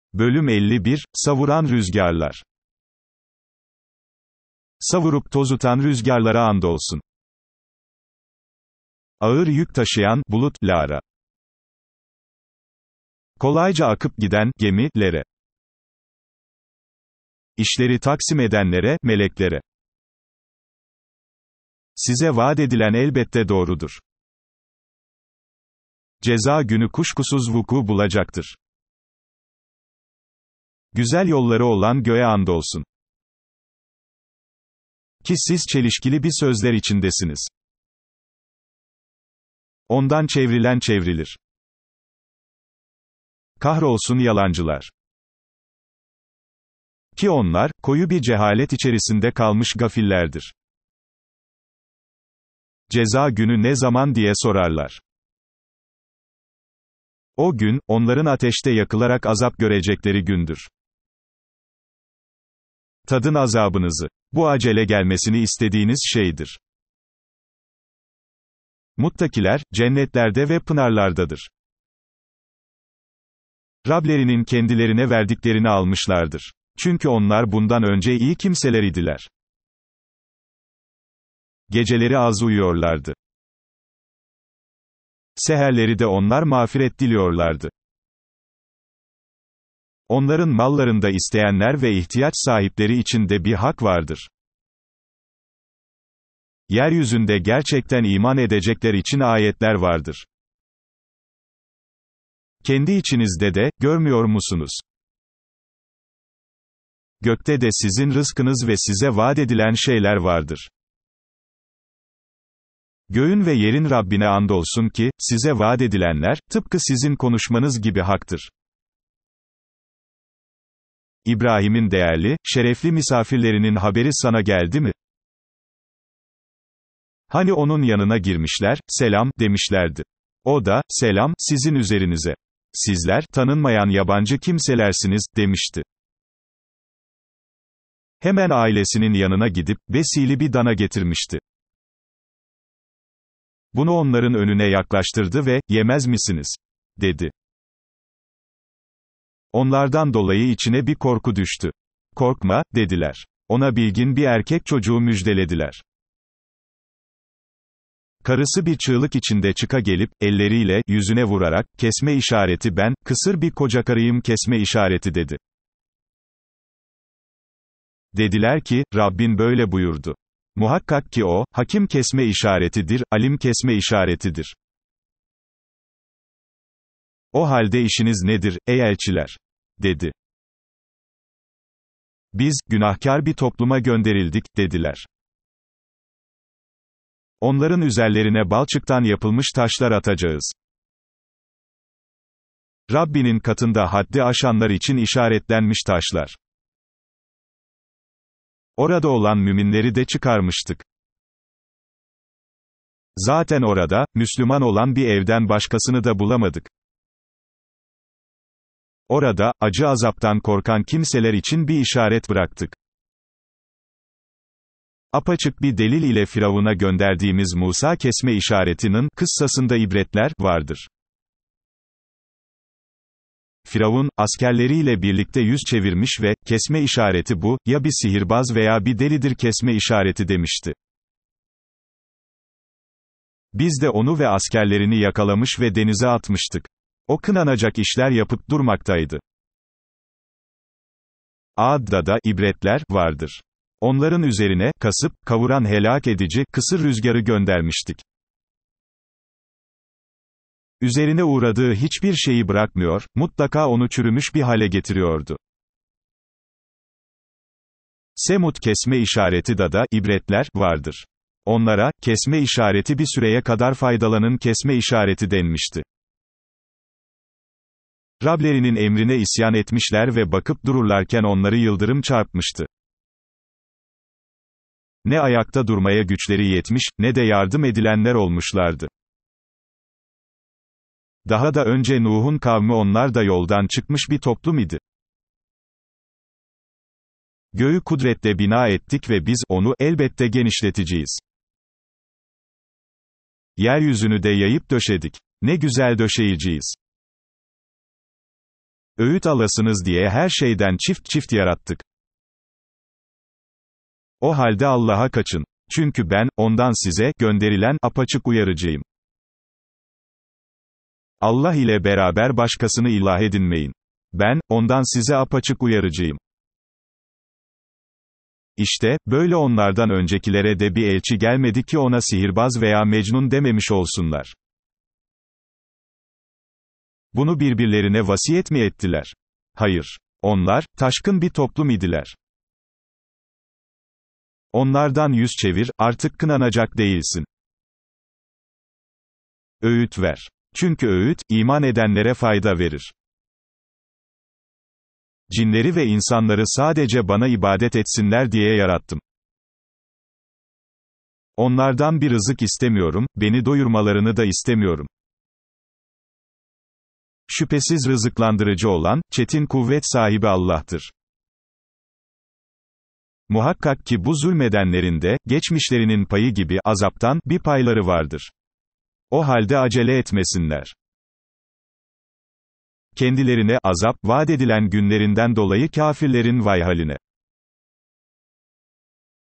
Bölüm 51, Savuran Rüzgarlar. Savurup tozutan rüzgarlara andolsun. Ağır yük taşıyan, bulutlara. Kolayca akıp giden, gemilere. İşleri taksim edenlere, meleklere. Size vaat edilen elbette doğrudur. Ceza günü kuşkusuz vuku bulacaktır. Güzel yolları olan göğe andolsun. Ki siz çelişkili bir sözler içindesiniz. Ondan çevrilen çevrilir. Kahrolsun yalancılar. Ki onlar, koyu bir cehalet içerisinde kalmış gafillerdir. Ceza günü ne zaman diye sorarlar. O gün, onların ateşte yakılarak azap görecekleri gündür. Tadın azabınızı. Bu acele gelmesini istediğiniz şeydir. Muttakiler, cennetlerde ve pınarlardadır. Rablerinin kendilerine verdiklerini almışlardır. Çünkü onlar bundan önce iyi kimseler idiler. Geceleri az uyuyorlardı. Seherleri de onlar mağfiret diliyorlardı. Onların mallarında isteyenler ve ihtiyaç sahipleri için de bir hak vardır. Yeryüzünde gerçekten iman edecekler için ayetler vardır. Kendi içinizde de, görmüyor musunuz? Gökte de sizin rızkınız ve size vaat edilen şeyler vardır. Göğün ve yerin Rabbine andolsun ki, size vaat edilenler, tıpkı sizin konuşmanız gibi haktır. İbrahim'in değerli, şerefli misafirlerinin haberi sana geldi mi? Hani onun yanına girmişler, selam, demişlerdi. O da, selam, sizin üzerinize. Sizler, tanınmayan yabancı kimselersiniz, demişti. Hemen ailesinin yanına gidip, besili bir dana getirmişti. Bunu onların önüne yaklaştırdı ve, yemez misiniz? Dedi. Onlardan dolayı içine bir korku düştü. Korkma, dediler. Ona bilgin bir erkek çocuğu müjdelediler. Karısı bir çığlık içinde çıka gelip, elleriyle, yüzüne vurarak, kesme işareti ben, kısır bir koca karıyım kesme işareti dedi. Dediler ki, Rabbin böyle buyurdu. Muhakkak ki o, hakim kesme işaretidir, alim kesme işaretidir. O halde işiniz nedir, ey elçiler? Dedi. Biz, günahkar bir topluma gönderildik, dediler. Onların üzerlerine balçıktan yapılmış taşlar atacağız. Rabbinin katında haddi aşanlar için işaretlenmiş taşlar. Orada olan müminleri de çıkarmıştık. Zaten orada, Müslüman olan bir evden başkasını da bulamadık. Orada, acı azaptan korkan kimseler için bir işaret bıraktık. Apaçık bir delil ile Firavun'a gönderdiğimiz Musa kesme işaretinin, kıssasında ibretler, vardır. Firavun, askerleriyle birlikte yüz çevirmiş ve, kesme işareti bu, ya bir sihirbaz veya bir delidir kesme işareti demişti. Biz de onu ve askerlerini yakalamış ve denize atmıştık. O kınanacak işler yapıp durmaktaydı. Ad'da da, ibretler, vardır. Onların üzerine, kasıp, kavuran helak edici, kısır rüzgarı göndermiştik. Üzerine uğradığı hiçbir şeyi bırakmıyor, mutlaka onu çürümüş bir hale getiriyordu. Semud kesme işareti da ibretler, vardır. Onlara, kesme işareti bir süreye kadar faydalanın kesme işareti denmişti. Rablerinin emrine isyan etmişler ve bakıp dururlarken onları yıldırım çarpmıştı. Ne ayakta durmaya güçleri yetmiş, ne de yardım edilenler olmuşlardı. Daha da önce Nuh'un kavmi onlar da yoldan çıkmış bir toplum idi. Göğü kudretle bina ettik ve biz, onu, elbette genişleteceğiz. Yeryüzünü de yayıp döşedik. Ne güzel döşeyeceğiz. Öğüt alasınız diye her şeyden çift çift yarattık. O halde Allah'a kaçın. Çünkü ben, ondan size, gönderilen, apaçık uyarıcıyım. Allah ile beraber başkasını ilah edinmeyin. Ben, ondan size apaçık uyarıcıyım. İşte, böyle onlardan öncekilere de bir elçi gelmedi ki ona sihirbaz veya mecnun dememiş olsunlar. Bunu birbirlerine vasiyet mi ettiler? Hayır. Onlar, taşkın bir toplum idiler. Onlardan yüz çevir, artık kınanacak değilsin. Öğüt ver. Çünkü öğüt, iman edenlere fayda verir. Cinleri ve insanları sadece bana ibadet etsinler diye yarattım. Onlardan bir rızık istemiyorum, beni doyurmalarını da istemiyorum. Şüphesiz rızıklandırıcı olan, çetin kuvvet sahibi Allah'tır. Muhakkak ki bu zulmedenlerin de, geçmişlerinin payı gibi, azaptan, bir payları vardır. O halde acele etmesinler. Kendilerine, azap, vaat edilen günlerinden dolayı kafirlerin vay haline.